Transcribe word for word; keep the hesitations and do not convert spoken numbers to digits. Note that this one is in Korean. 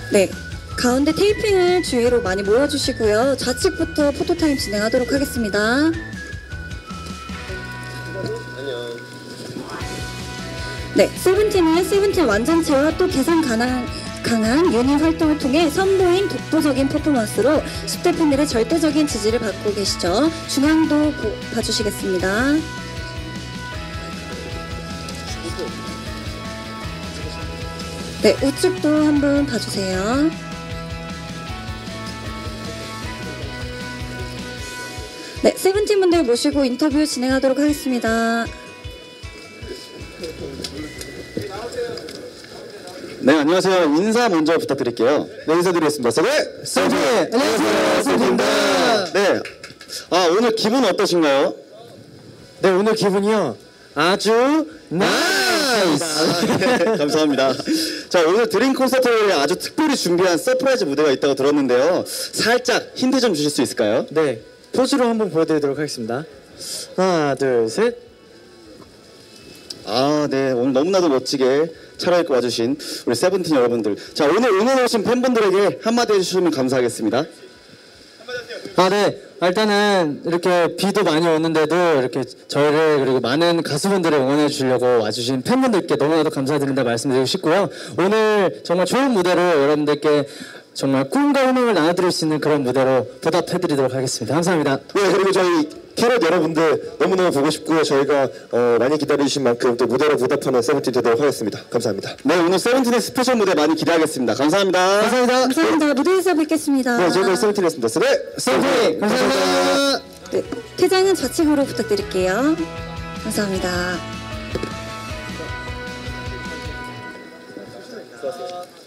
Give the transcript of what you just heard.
네, 가운데 테이핑을 주위로 많이 모여주시고요. 좌측부터 포토타임 진행하도록 하겠습니다. 네, 세븐틴은 세븐틴 완전체와 또 개성 가능, 강한 유닛 활동을 통해 선보인 독보적인 퍼포먼스로 십 대 팬들의 절대적인 지지를 받고 계시죠. 중앙도 보, 봐주시겠습니다. 네, 우측도 한번 봐주세요. 네, 세븐틴 분들 모시고 인터뷰 진행하도록 하겠습니다. 네, 안녕하세요. 인사 먼저 부탁드릴게요. 네, 인사드리겠습니다. 네, 세븐틴! 안녕하세요, 세븐틴입니다. 네, 아 오늘 기분 어떠신가요? 네, 오늘 기분이요. 아주 나이스! 아, 네, 감사합니다. 자, 오늘 드림 콘서트에 아주 특별히 준비한 서프라이즈 무대가 있다고 들었는데요. 살짝 힌트 좀 주실 수 있을까요? 네, 포즈로 한번 보여드리도록 하겠습니다. 하나, 둘, 셋. 아, 네, 오늘 너무나도 멋지게 차려입고 와주신 우리 세븐틴 여러분들. 자, 오늘 응원해주신 팬분들에게 한마디 해주시면 감사하겠습니다. 아, 네. 일단은 이렇게 비도 많이 오는데도 이렇게 저희를 그리고 많은 가수분들을 응원해 주려고 와주신 팬분들께 너무나도 감사드린다 말씀드리고 싶고요. 오늘 정말 좋은 무대로 여러분들께 정말 꿈과 희망을 나눠드릴 수 있는 그런 무대로 보답해드리도록 하겠습니다. 감사합니다. 네, 그리고 저희 캐럿 여러분들 너무너무 보고 싶고요. 저희가 어, 많이 기다려주신 만큼 또 무대로 보답하는 세븐틴 되도록 하겠습니다. 감사합니다. 네, 오늘 세븐틴의 스페셜 무대 많이 기대하겠습니다. 감사합니다. 감사합니다. 감사합니다. 무대에서 뵙겠습니다. 네, 저희가 세븐틴이었습니다. 네, 세븐틴 감사합니다. 네, 퇴장은 좌측으로 부탁드릴게요. 감사합니다.